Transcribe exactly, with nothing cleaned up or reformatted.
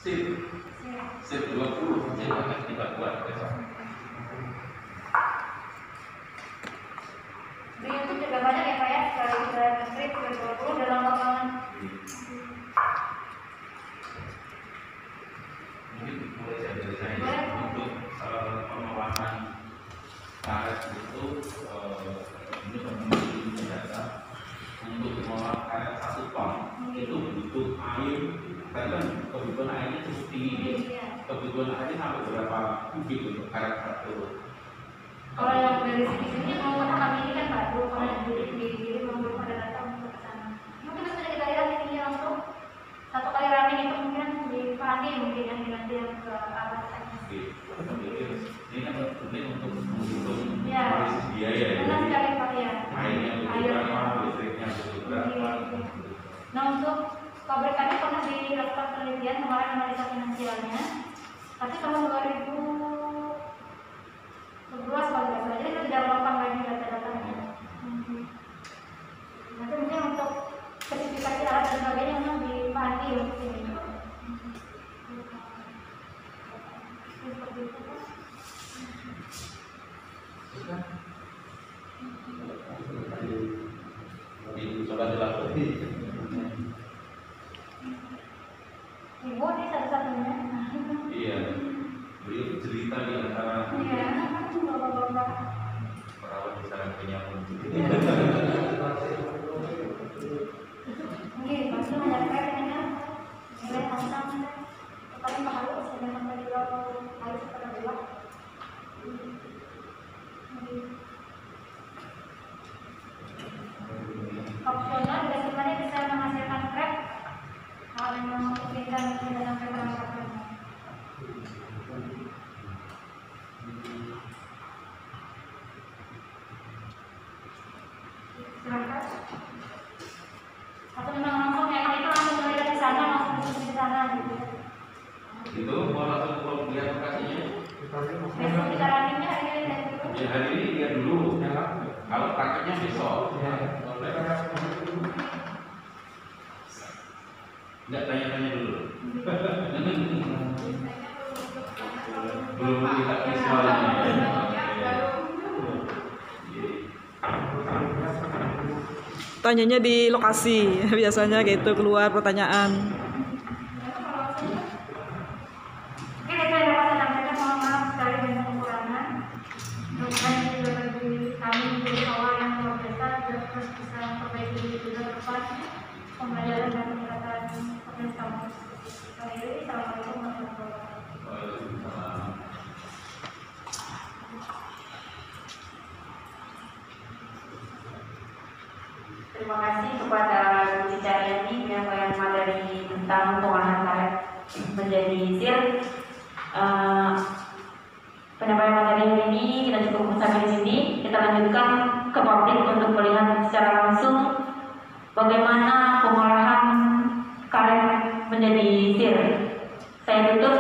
Sip. Sip dua puluh sip akan kita buat besok. Di YouTube juga banyak ya Pak ya, sekali kita nge-script dua puluh dalam lapangan. Mungkin mulai dari saya untuk pengelolaan karet itu ini teman-teman data untuk mengolah karet satu ton itu butuh air, karena kan kebutuhan airnya cukup tinggi. Kebutuhan airnya sampai berapa kubik untuk karet satu? Kalau yang dari sini sini mau kami ini kan Pak, dulu kalau yang di di di belum belum ada datang untuk ke sana. Mungkin bisa kita lihat ini langsung satu kali running itu mungkin di pagi mungkin yang nanti yang ke arah sana. Ini kan penting untuk menghitung ya. analisis biaya ya. Benar sekali Pak ya. Airnya butuh berapa, listriknya butuh berapa. Nah untuk pabrikannya pernah dilakukan penelitian kemarin analisa finansialnya, tapi tahun dua ribu sebelas kalau tidak salah, jadi itu tidak relevan lagi data-datanya. Hmm. Nanti mungkin untuk spesifikasi alat dan sebagainya memang dipahami untuk ini. Seperti itu Pak. Coba dilakukan. Ibu ini satu-satunya. Iya, beliau cerita di antara Iya, bapak-bapak. perawat di sana punya Mungkin pasti menyampaikan dengan nilai tentang tetapi harus ada sampai juga harus pada buat. Opsional biasanya bisa menghasilkan krep kalau memang memungkinkan tidak sampai perangkatnya. Silakan. Atau memang langsung yang itu langsung melihat di sana langsung di sana gitu. Itu mau langsung kalau lihat lokasinya. Besok kita runningnya hari ini dan dulu. Ya hari ini lihat dulu. Kalau prakteknya besok. Enggak tanya-tanya dulu. Belum lihat visualnya. Tanyanya di lokasi biasanya gitu, keluar pertanyaan. Oke, saya dapat sampaikan mohon maaf sekali dengan kekurangan. Mudah-mudahan ini juga bagi kami menjadi awal yang luar biasa dan terus bisa memperbaiki diri juga ke depan pembelajaran dan peningkatan kompetensi kamu. Assalamualaikum warahmatullahi wabarakatuh. Terima kasih kepada Bu Cica Riani yang materi tentang pengolahan karet menjadi sir. Uh, penyampaian materi hari ini kita cukup sampai di sini. Kita lanjutkan ke publik untuk melihat secara langsung bagaimana pengolahan karet menjadi sir. Saya tutup